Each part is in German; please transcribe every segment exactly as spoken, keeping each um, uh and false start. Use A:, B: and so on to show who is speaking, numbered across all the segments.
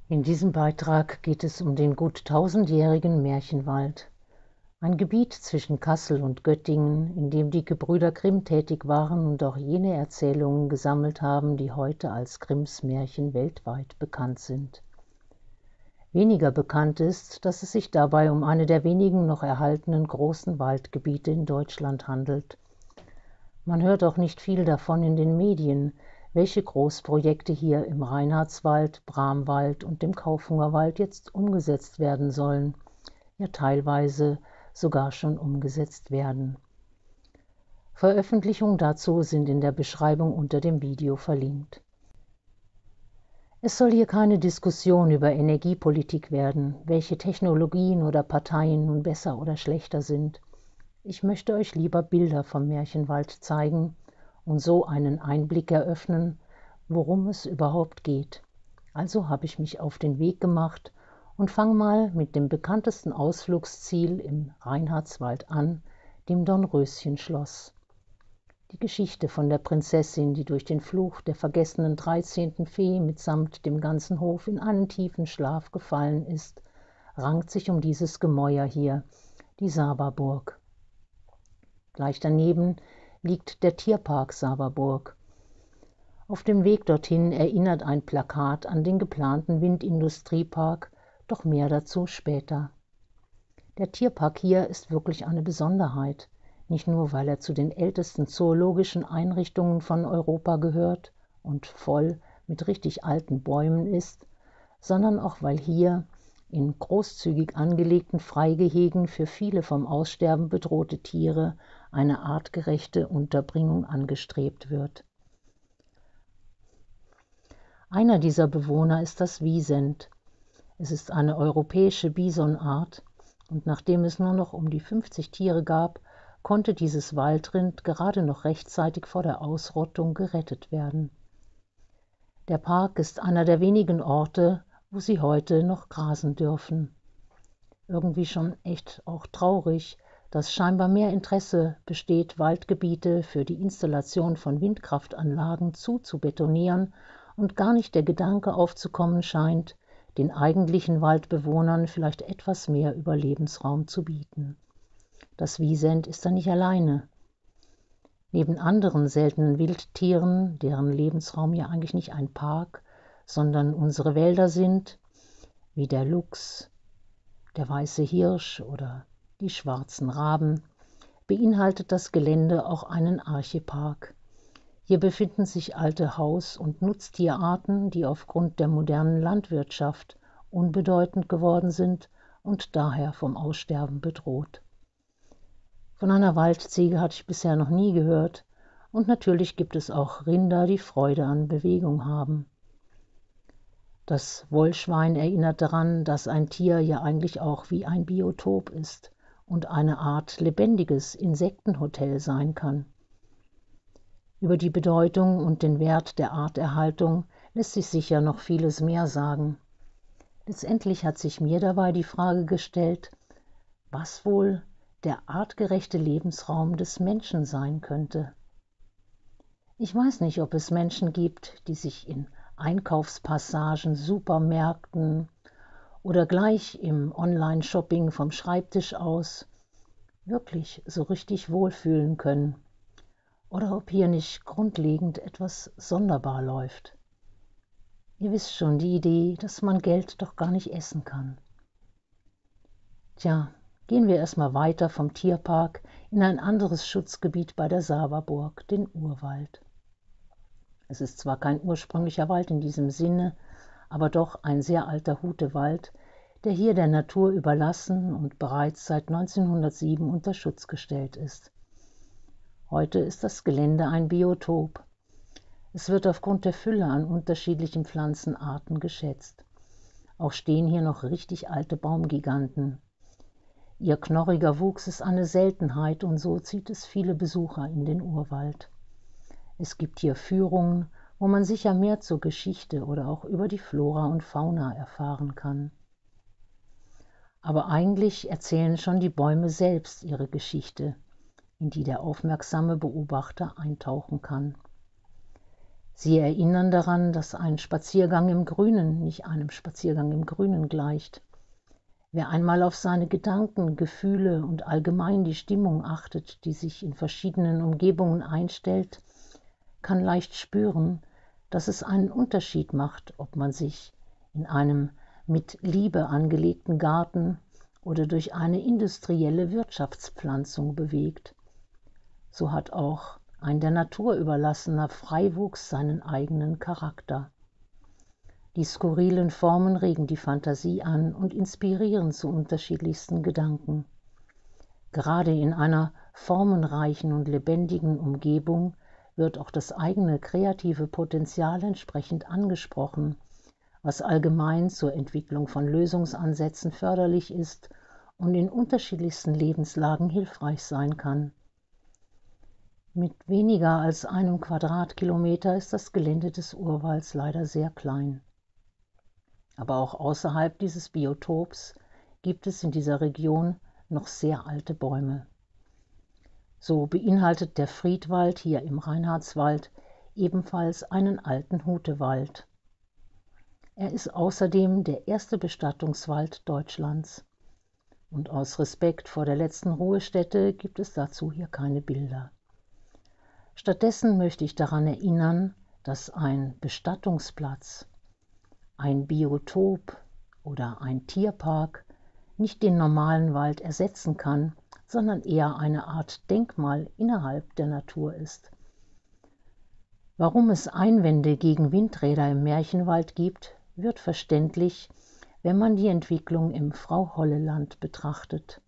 A: In diesem Beitrag geht es um den gut tausendjährigen Märchenwald, ein Gebiet zwischen Kassel und Göttingen, in dem die Gebrüder Grimm tätig waren und auch jene Erzählungen gesammelt haben, die heute als Grimms Märchen weltweit bekannt sind. Weniger bekannt ist, dass es sich dabei um eine der wenigen noch erhaltenen großen Waldgebiete in Deutschland handelt. Man hört auch nicht viel davon in den Medien, welche Großprojekte hier im Reinhardswald, Bramwald und dem Kaufhungerwald jetzt umgesetzt werden sollen, ja teilweise sogar schon umgesetzt werden. Veröffentlichungen dazu sind in der Beschreibung unter dem Video verlinkt. Es soll hier keine Diskussion über Energiepolitik werden, welche Technologien oder Parteien nun besser oder schlechter sind. Ich möchte euch lieber Bilder vom Märchenwald zeigen und so einen Einblick eröffnen, worum es überhaupt geht. Also habe ich mich auf den Weg gemacht und fange mal mit dem bekanntesten Ausflugsziel im Reinhardswald an, dem Dornröschenschloss. Die Geschichte von der Prinzessin, die durch den Fluch der vergessenen dreizehnten Fee mitsamt dem ganzen Hof in einen tiefen Schlaf gefallen ist, rankt sich um dieses Gemäuer hier, die Saberburg. Gleich daneben liegt der Tierpark Saberburg. Auf dem Weg dorthin erinnert ein Plakat an den geplanten Windindustriepark, doch mehr dazu später. Der Tierpark hier ist wirklich eine Besonderheit, nicht nur, weil er zu den ältesten zoologischen Einrichtungen von Europa gehört und voll mit richtig alten Bäumen ist, sondern auch, weil hier in großzügig angelegten Freigehegen für viele vom Aussterben bedrohte Tiere eine artgerechte Unterbringung angestrebt wird. Einer dieser Bewohner ist das Wisent. Es ist eine europäische Bisonart und nachdem es nur noch um die fünfzig Tiere gab, konnte dieses Waldrind gerade noch rechtzeitig vor der Ausrottung gerettet werden. Der Park ist einer der wenigen Orte, wo sie heute noch grasen dürfen. Irgendwie schon echt auch traurig, dass scheinbar mehr Interesse besteht, Waldgebiete für die Installation von Windkraftanlagen zuzubetonieren und gar nicht der Gedanke aufzukommen scheint, den eigentlichen Waldbewohnern vielleicht etwas mehr Überlebensraum zu bieten. Das Wisent ist da nicht alleine. Neben anderen seltenen Wildtieren, deren Lebensraum ja eigentlich nicht ein Park, sondern unsere Wälder sind, wie der Luchs, der weiße Hirsch oder die schwarzen Raben, beinhaltet das Gelände auch einen Archepark. Hier befinden sich alte Haus- und Nutztierarten, die aufgrund der modernen Landwirtschaft unbedeutend geworden sind und daher vom Aussterben bedroht. Von einer Waldziege hatte ich bisher noch nie gehört und natürlich gibt es auch Rinder, die Freude an Bewegung haben. Das Wollschwein erinnert daran, dass ein Tier ja eigentlich auch wie ein Biotop ist und eine Art lebendiges Insektenhotel sein kann. Über die Bedeutung und den Wert der Arterhaltung lässt sich sicher noch vieles mehr sagen. Letztendlich hat sich mir dabei die Frage gestellt, was wohl der artgerechte Lebensraum des Menschen sein könnte. Ich weiß nicht, ob es Menschen gibt, die sich in Einkaufspassagen, Supermärkten oder gleich im Online-Shopping vom Schreibtisch aus wirklich so richtig wohlfühlen können oder ob hier nicht grundlegend etwas sonderbar läuft. Ihr wisst schon, die Idee, dass man Geld doch gar nicht essen kann. Tja, gehen wir erstmal weiter vom Tierpark in ein anderes Schutzgebiet bei der Saberburg, den Urwald. Es ist zwar kein ursprünglicher Wald in diesem Sinne, aber doch ein sehr alter Hutewald, der hier der Natur überlassen und bereits seit neunzehnhundertsieben unter Schutz gestellt ist. Heute ist das Gelände ein Biotop. Es wird aufgrund der Fülle an unterschiedlichen Pflanzenarten geschätzt. Auch stehen hier noch richtig alte Baumgiganten. Ihr knorriger Wuchs ist eine Seltenheit und so zieht es viele Besucher in den Urwald. Es gibt hier Führungen, wo man sicher mehr zur Geschichte oder auch über die Flora und Fauna erfahren kann. Aber eigentlich erzählen schon die Bäume selbst ihre Geschichte, in die der aufmerksame Beobachter eintauchen kann. Sie erinnern daran, dass ein Spaziergang im Grünen nicht einem Spaziergang im Grünen gleicht. Wer einmal auf seine Gedanken, Gefühle und allgemein die Stimmung achtet, die sich in verschiedenen Umgebungen einstellt, kann leicht spüren, dass es einen Unterschied macht, ob man sich in einem mit Liebe angelegten Garten oder durch eine industrielle Wirtschaftspflanzung bewegt. So hat auch ein der Natur überlassener Freiwuchs seinen eigenen Charakter. Die skurrilen Formen regen die Fantasie an und inspirieren zu unterschiedlichsten Gedanken. Gerade in einer formenreichen und lebendigen Umgebung wird auch das eigene kreative Potenzial entsprechend angesprochen, was allgemein zur Entwicklung von Lösungsansätzen förderlich ist und in unterschiedlichsten Lebenslagen hilfreich sein kann. Mit weniger als einem Quadratkilometer ist das Gelände des Urwalds leider sehr klein. Aber auch außerhalb dieses Biotops gibt es in dieser Region noch sehr alte Bäume. So beinhaltet der Friedwald hier im Reinhardswald ebenfalls einen alten Hutewald. Er ist außerdem der erste Bestattungswald Deutschlands. Und aus Respekt vor der letzten Ruhestätte gibt es dazu hier keine Bilder. Stattdessen möchte ich daran erinnern, dass ein Bestattungsplatz, ein Biotop oder ein Tierpark nicht den normalen Wald ersetzen kann, sondern eher eine Art Denkmal innerhalb der Natur ist. Warum es Einwände gegen Windräder im Märchenwald gibt, wird verständlich, wenn man die Entwicklung im Frau-Holle-Land betrachtet.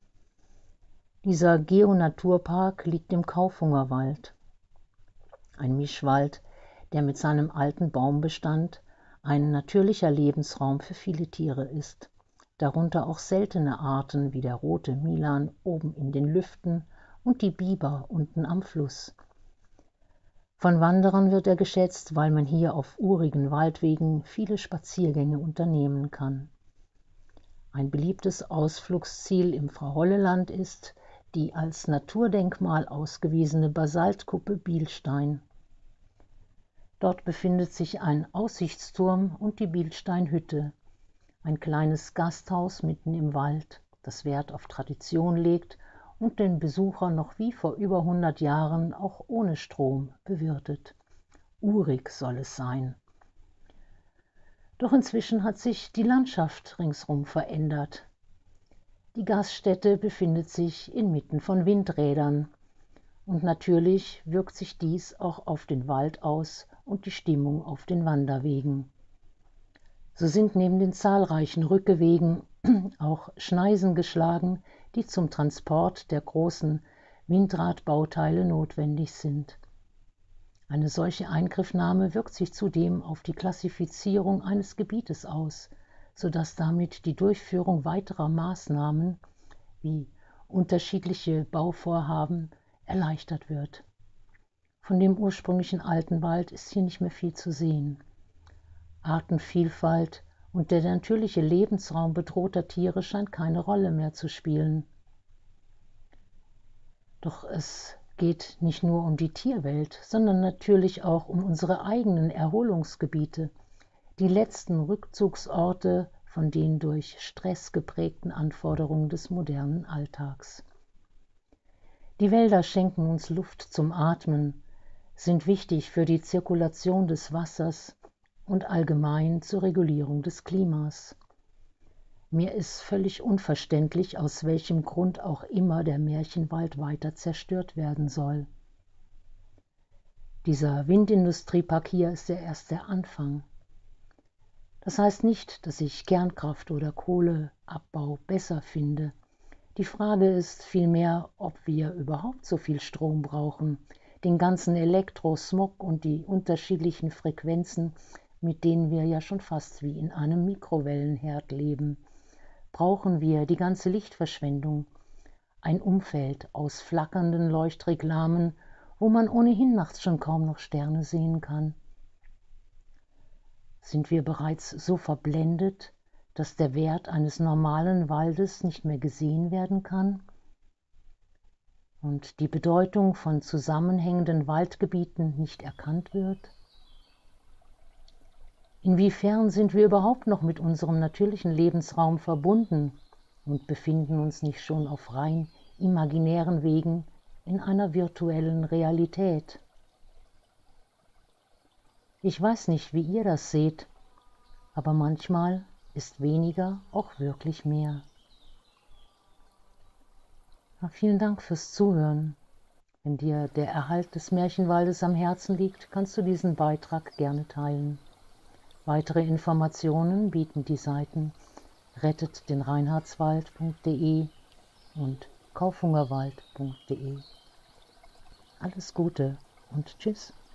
A: Dieser Geonaturpark liegt im Kaufhungerwald, ein Mischwald, der mit seinem alten Baumbestand ein natürlicher Lebensraum für viele Tiere ist, darunter auch seltene Arten wie der rote Milan oben in den Lüften und die Biber unten am Fluss. Von Wanderern wird er geschätzt, weil man hier auf urigen Waldwegen viele Spaziergänge unternehmen kann. Ein beliebtes Ausflugsziel im Frau-Holle-Land ist die als Naturdenkmal ausgewiesene Basaltkuppe Bielstein. Dort befindet sich ein Aussichtsturm und die Bielsteinhütte, ein kleines Gasthaus mitten im Wald, das Wert auf Tradition legt und den Besucher noch wie vor über hundert Jahren auch ohne Strom bewirtet. Urig soll es sein. Doch inzwischen hat sich die Landschaft ringsum verändert. Die Gaststätte befindet sich inmitten von Windrädern und natürlich wirkt sich dies auch auf den Wald aus und die Stimmung auf den Wanderwegen. So sind neben den zahlreichen Rückewegen auch Schneisen geschlagen, die zum Transport der großen Windradbauteile notwendig sind. Eine solche Eingriffnahme wirkt sich zudem auf die Klassifizierung eines Gebietes aus, sodass damit die Durchführung weiterer Maßnahmen wie unterschiedliche Bauvorhaben erleichtert wird. Von dem ursprünglichen alten Wald ist hier nicht mehr viel zu sehen. Artenvielfalt und der natürliche Lebensraum bedrohter Tiere scheint keine Rolle mehr zu spielen. Doch es geht nicht nur um die Tierwelt, sondern natürlich auch um unsere eigenen Erholungsgebiete, die letzten Rückzugsorte von den durch Stress geprägten Anforderungen des modernen Alltags. Die Wälder schenken uns Luft zum Atmen, sind wichtig für die Zirkulation des Wassers und allgemein zur Regulierung des Klimas. Mir ist völlig unverständlich, aus welchem Grund auch immer der Märchenwald weiter zerstört werden soll. Dieser Windindustriepark hier ist ja erst der Anfang. Das heißt nicht, dass ich Kernkraft oder Kohleabbau besser finde. Die Frage ist vielmehr, ob wir überhaupt so viel Strom brauchen, den ganzen Elektrosmog und die unterschiedlichen Frequenzen, mit denen wir ja schon fast wie in einem Mikrowellenherd leben. Brauchen wir die ganze Lichtverschwendung, ein Umfeld aus flackernden Leuchtreklamen, wo man ohnehin nachts schon kaum noch Sterne sehen kann? Sind wir bereits so verblendet, dass der Wert eines normalen Waldes nicht mehr gesehen werden kann und die Bedeutung von zusammenhängenden Waldgebieten nicht erkannt wird? Inwiefern sind wir überhaupt noch mit unserem natürlichen Lebensraum verbunden und befinden uns nicht schon auf rein imaginären Wegen in einer virtuellen Realität? Ich weiß nicht, wie ihr das seht, aber manchmal ist weniger auch wirklich mehr. Na, vielen Dank fürs Zuhören. Wenn dir der Erhalt des Märchenwaldes am Herzen liegt, kannst du diesen Beitrag gerne teilen. Weitere Informationen bieten die Seiten rettet den reinhardswald punkt de und kaufhungerwald punkt de. Alles Gute und tschüss.